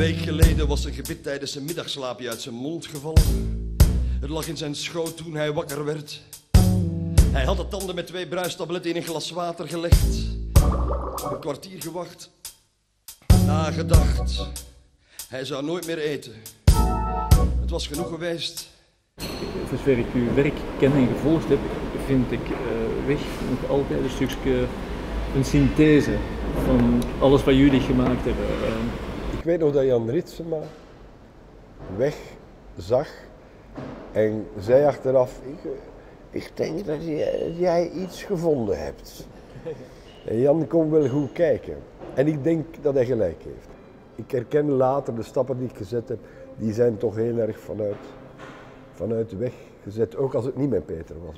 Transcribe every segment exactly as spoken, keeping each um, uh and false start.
week geleden was een gebit tijdens zijn middagslaapje uit zijn mond gevallen. Het lag in zijn schoot toen hij wakker werd. Hij had de tanden met twee bruistabletten in een glas water gelegd. Een kwartier gewacht. Nagedacht. Hij zou nooit meer eten. Het was genoeg geweest. Voor zover ik uw werk ken en gevolgd heb, vind ik uh, Weg nog altijd een stukje een synthese van alles wat jullie gemaakt hebben. Uh, Ik weet nog dat Jan Ritsema Weg zag en zei achteraf, ik, ik denk dat jij, jij iets gevonden hebt. En Jan kon wel goed kijken en ik denk dat hij gelijk heeft. Ik herken later de stappen die ik gezet heb, die zijn toch heel erg vanuit, vanuit de Weg gezet, ook als het niet met Peter was.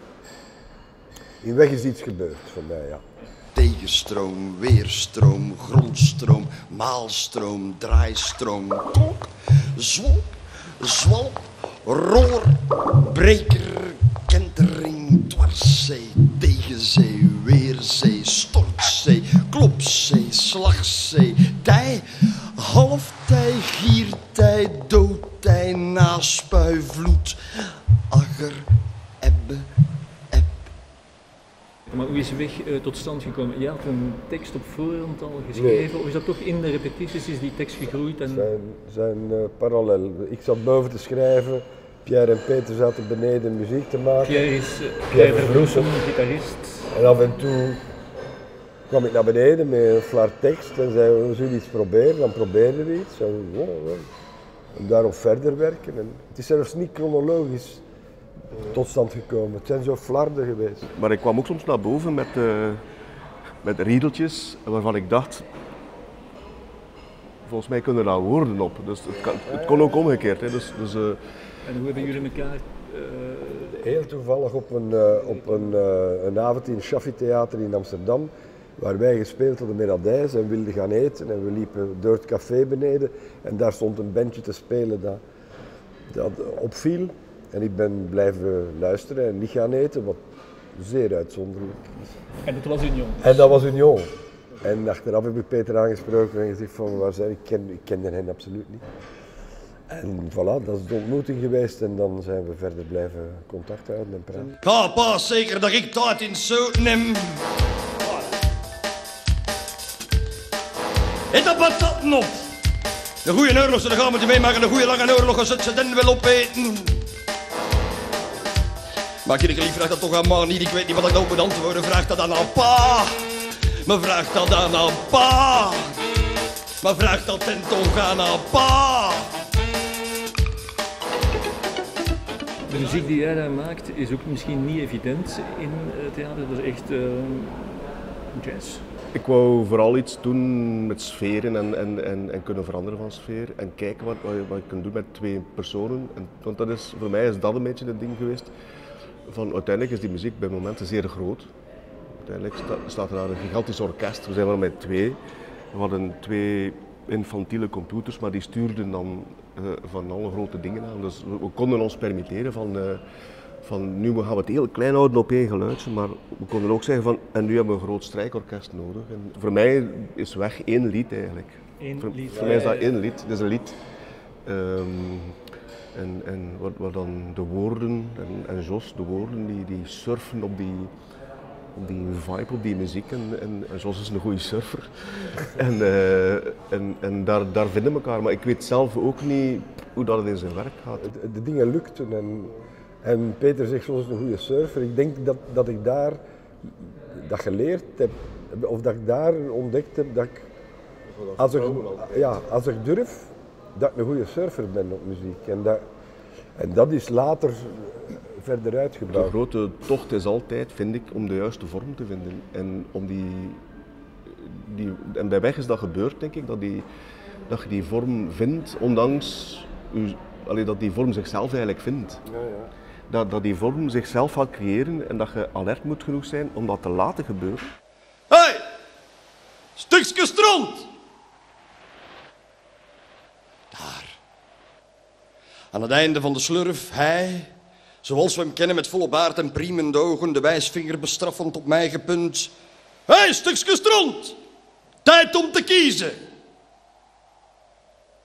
In Weg is iets gebeurd voor mij, ja. Tegenstroom, weerstroom, grondstroom, maalstroom, draaistroom, klok, zwolp, zwalp, roller, breker, kentering, dwarszee, tegenzee, weerzee, stortzee, klopzee, slagzee, tij, halftij, giertij, doodtij, naspui, vloed, agger, ebbe. Maar hoe is Weg uh, tot stand gekomen? Je had een tekst op voorhand al geschreven, nee. Of is dat toch in de repetities is die tekst gegroeid? En... zijn, zijn uh, parallel. Ik zat boven te schrijven, Pierre en Peter zaten beneden muziek te maken. Pierre is uh, Pierre Vervroesen, gitarist. En af en toe kwam ik naar beneden met een flar tekst en zei, we zullen iets proberen, dan probeerden we iets. En, ja, ja. En daarop verder werken. En het is zelfs niet chronologisch tot stand gekomen. Het zijn zo flarden geweest. Maar ik kwam ook soms naar boven met, uh, met riedeltjes waarvan ik dacht, volgens mij kunnen daar woorden op. Dus het, kan, het kon ook omgekeerd. Hè. Dus, dus, uh... En hoe hebben jullie elkaar? Uh... Heel toevallig op een, uh, op een, uh, een avond in het Chaffee Theater in Amsterdam, waar wij gespeeld hadden met Radijs en wilden gaan eten. En we liepen door het café beneden en daar stond een bandje te spelen dat, dat opviel. En ik ben blijven luisteren en niet gaan eten, wat zeer uitzonderlijk is. En dat was Union? En dat was Union. En achteraf heb ik Peter aangesproken en gezegd van waar zijn ik? Ken, ik kende hen absoluut niet. En voilà, dat is de ontmoeting geweest en dan zijn we verder blijven contact houden en praten. Ga pa zeker dat ik tijd in zout neem. En dat patatten op. Een goede oorlog, dan gaan we het meemaken. Een goede lange oorlog, als het ze dan wel opeten. Maar ik lief vraag dat toch aan ma niet. Ik weet niet wat ik nou moet antwoorden. Vraag dat dan aan pa. Maar vraag dat dan aan pa. Maar vraag dat dan toch aan aan pa. De muziek die jij daar maakt is ook misschien niet evident in het theater. Dat is echt uh, jazz. Ik wou vooral iets doen met sferen en, en, en, en kunnen veranderen van sfeer. En kijken wat, wat, je, wat je kunt doen met twee personen. En, want dat is, voor mij is dat een beetje het ding geweest. Van, uiteindelijk is die muziek bij momenten zeer groot. Uiteindelijk sta, staat er daar een gigantisch orkest. We zijn maar met twee. We hadden twee infantiele computers, maar die stuurden dan uh, van alle grote dingen aan. Dus we, we konden ons permitteren van, uh, van nu gaan we het heel klein houden op één geluidje, maar we konden ook zeggen van en nu hebben we een groot strijkorkest nodig. En voor mij is Weg één lied eigenlijk. Eén voor, lied. Voor mij is dat één lied. Het is een lied. Um, En, en waar, waar dan de woorden, en, en Jos, de woorden, die, die surfen op die, op die vibe, op die muziek. En, en, en Jos is een goede surfer. en uh, en, en daar, daar vinden we elkaar. Maar ik weet zelf ook niet hoe dat in zijn werk gaat. De, de dingen lukten en, en Peter zegt Jos is een goede surfer. Ik denk dat, dat ik daar dat geleerd heb, of dat ik daar ontdekt heb dat ik, als ik, ja, als ik durf, dat ik een goede surfer ben op muziek. En dat, en dat is later verder uitgebouwd. De grote tocht is altijd, vind ik, om de juiste vorm te vinden. En, om die, die, en bij Weg is dat gebeurd, denk ik, dat, die, dat je die vorm vindt, ondanks u, allee, dat die vorm zichzelf eigenlijk vindt. Ja, ja. Dat, dat die vorm zichzelf gaat creëren en dat je alert moet genoeg zijn om dat te laten gebeuren. Hé! Hey! Stukje stront! Daar. Aan het einde van de slurf, hij, zoals we hem kennen met volle baard en priemende ogen, de wijsvinger bestraffend op mij gepunt. Hé, hey, stukje stront! Tijd om te kiezen!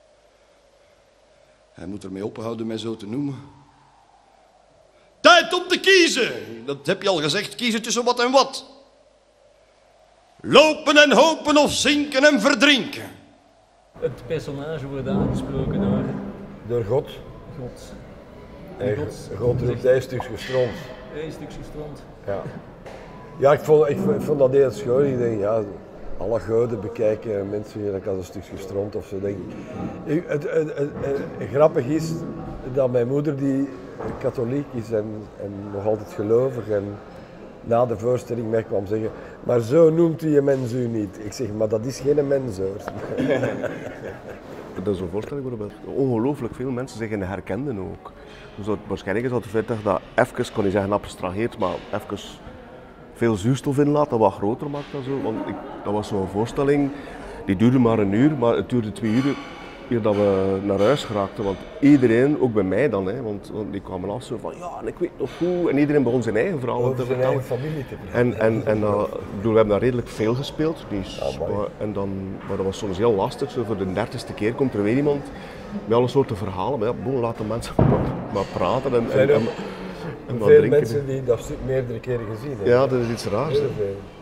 Hij moet ermee ophouden mij zo te noemen. Tijd om te kiezen! Dat heb je al gezegd, kiezen tussen wat en wat. Lopen en hopen of zinken en verdrinken. Het personage wordt aangesproken door Door God. God. En God, God roept hij stukje stront. Een stukje strand. Ja, ja ik, vond, ik, ik vond dat heel schoon. Ik denk, ja, alle goden bekijken en mensen hier als een stukje stront of zo. Denk ik. Ik, het, het, het, het, grappig is dat mijn moeder die katholiek is en, en nog altijd gelovig en na de voorstelling mij kwam zeggen, maar zo noemt u je mens u niet. Ik zeg, maar dat is geen mens hoor. Dat is een voorstelling waarbij ongelooflijk veel mensen zich in herkenden ook. Dus dat, waarschijnlijk is dat het feit dat dat even, kan je zeggen abstraheert, maar even veel zuurstof inlaat, dat wat groter maakt en zo. Want ik, dat was zo'n voorstelling, die duurde maar een uur, maar het duurde twee uur eer dat we naar huis geraakten. Want iedereen, ook bij mij dan, hè, want, want die kwamen af zo van ja, en ik weet nog hoe. En iedereen begon zijn eigen verhaal Over te zijn vertellen. eigen familie te vertellen. En, en, en uh, bedoel, we hebben daar redelijk veel gespeeld. Die is, Ah, mooi. maar, en dan, maar dat was soms heel lastig. Zo voor de dertigste keer komt er weer iemand met alle soorten verhalen. Maar ja, boe, laat de mensen maar, maar praten en, en, Zijn er en, en wat veel drinken. mensen die dat stuk meerdere keren gezien hebben. Ja, dat is iets raars. Heel Hè. veel.